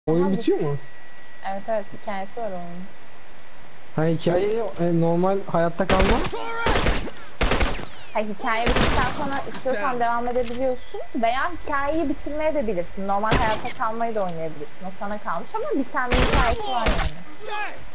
Oyun bitiyor mu? Evet evet, hikayesi var onun. Ha, hikaye normal hayatta kalma. Hayır, hikaye bittikten sonra istiyorsan devam edebiliyorsun veya hikayeyi bitirmeye de bilirsin. Normal hayatta kalmayı da oynayabilirsin. O sana kalmış ama biten bir hikayesi var yani.